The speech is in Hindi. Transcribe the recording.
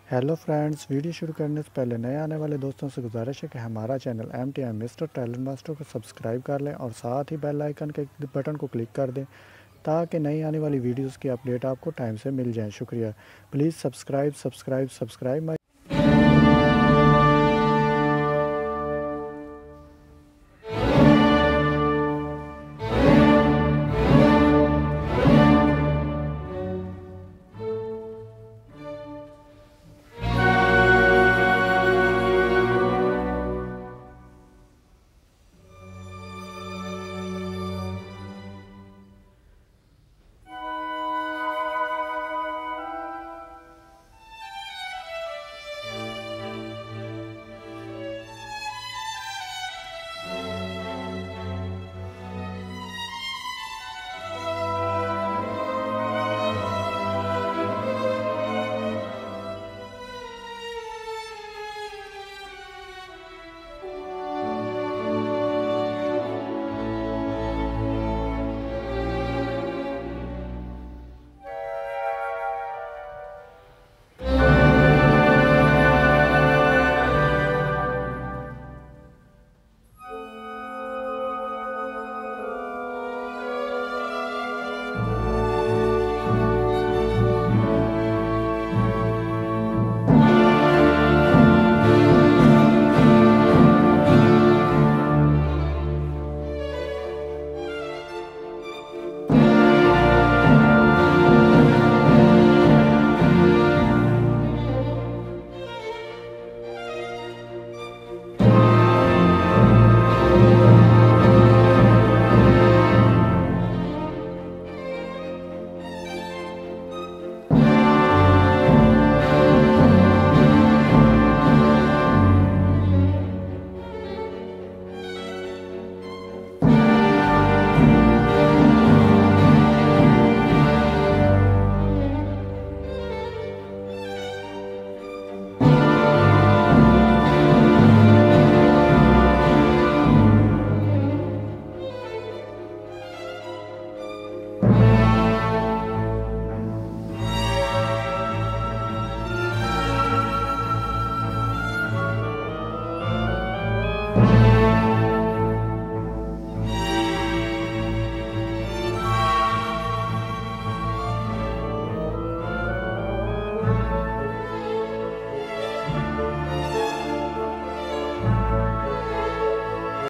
हेलो फ्रेंड्स, वीडियो शुरू करने से पहले नए आने वाले दोस्तों से गुजारिश है कि हमारा channel MTM mister talent master को सब्सक्राइब कर लें और साथ ही बेल आइकन के बटन को क्लिक कर दें ताकि नई आने वाली वीडियोस की अपडेट आपको टाइम से मिल जाए। शुक्रिया। Please subscribe subscribe subscribe my